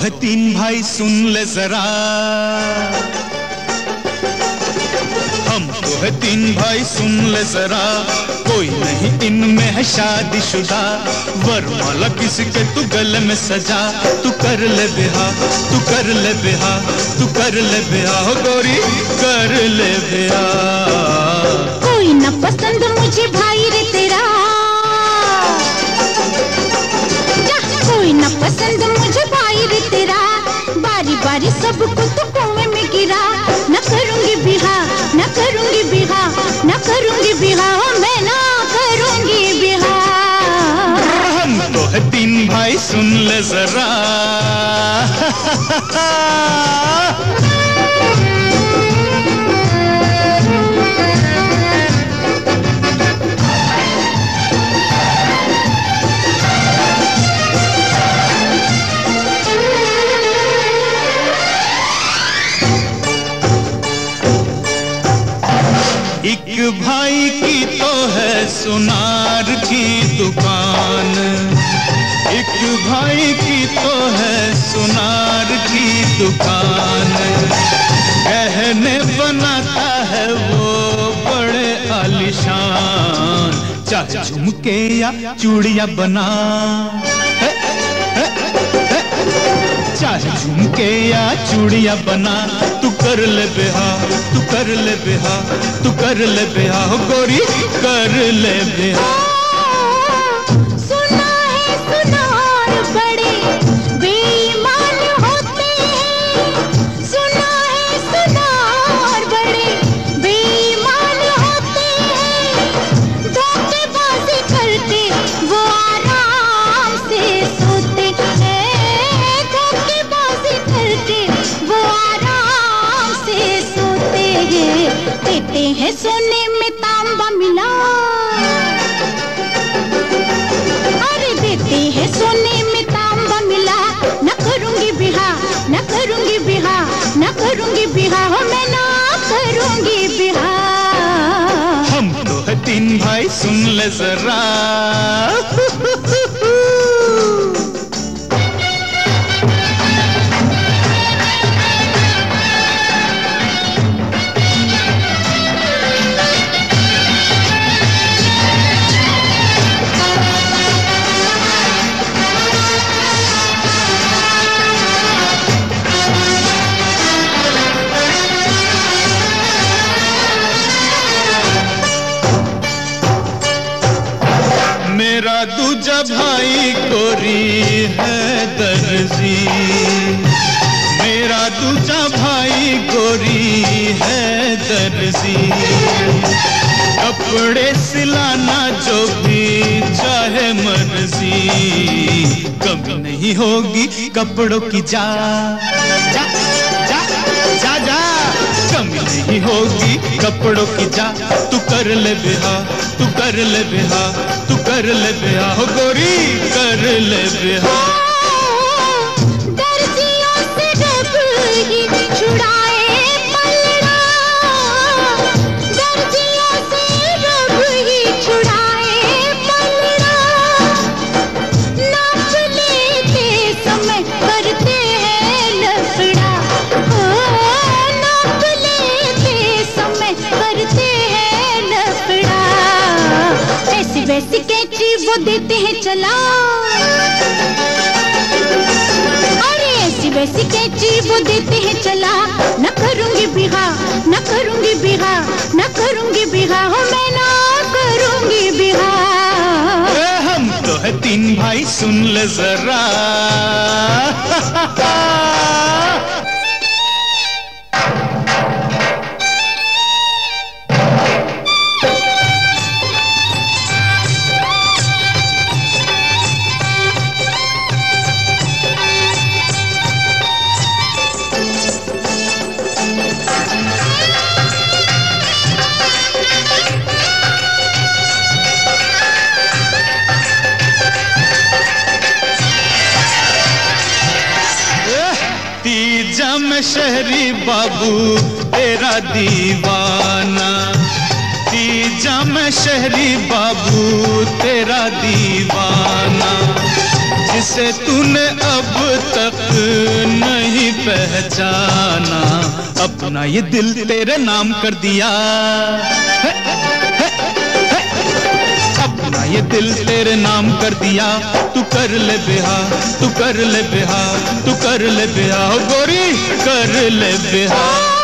है तीन भाई सुन ले जरा, हम तो है तीन भाई सुन ले जरा, कोई नहीं इनमें है शादीशुदा, वरमाला किसी के तू गले में सजा, तू कर ले बिहा, तू कर ले बिहा, तू कर ले बिहा, हो गोरी कर ले बिहा। कोई न पसंद मुझे भाई रे तेरा, कोई न पसंद मुझे भाई रे तेरा, बारी बारी सबको तू कुएं में गिरा, न करूंगी बिहा, न करूंगी बिहा, न करूंगी बिहा, मैं ना करूंगी बिहा। हम तो है तीन भाई सुन ले जरा। एक भाई की तो है सुनार की दुकान, एक भाई की तो है सुनार की दुकान, गहने बनाता है वो बड़े आलीशान, चाहे झुमके या चूड़ियां बना, चाहे झुमके या चूड़ियां बना, तू कर ले बिहा, तू कर ले बिहा, तू कर ले बिहा, हो गोरी कर ले बिहा। सुना है सुनार बड़े बेईमान होते हैं, सुना है सुनार बड़े बेईमान होते हैं, धोखेबाजी करके वो आराम से सोते हैं, धोखेबाजी करके वो आराम से सोते हैं, देते हैं सोने में तांबा मिला, अरे देते हैं सोने में तांबा मिला, न करूंगी बिहा, न करूंगी बिहा, न करूंगी बिहा, हो मैं ना करूंगी बिहा। हम तो है तीन भाई सुन ले जरा। मेरा दूजा भाई गोरी है दर्जी, मेरा दूजा भाई गोरी है दर्जी, कपड़े सिलाना जो भी चाहे मर्जी, कमी नहीं होगी कपड़ों की जा जा जा जा जा, कमी नहीं होगी कपड़ों की जा, तू कर ले बिहा, तू कर ले बिहा, तू कर ले बिहा, हो गोरी कर ले बिहा। दर्जियों से रब ही छुड़ाए पलड़ा, दर्जियों से रब ही छुड़ाए पलड़ा, नाप लेते समय करते हैं लफड़ा, नाप लेते समय करते हैं लफड़ा, ऐसी वैसी कैची वो देते हैं चला, अरे ऐसी वैसी कैची वो देते हैं चला, न करूंगी बिहा, न करूंगी बिहा, न करूंगी बिहा, हो मैं ना करूंगी बिहा। हम तो है तीन भाई सुन ले जरा। तीजा में शहरी बाबू तेरा दीवाना, तीजा में शहरी बाबू तेरा दीवाना, जिस जिसे तूने अब तक नहीं पहचाना, अपना ये दिल तेरे नाम कर दिया। अपना ये दिल तेरे नाम कर दिया। तू कर ले बिहार, तू कर ले बिहार, तू कर ले बिहार, गोरी कर ले बिहार।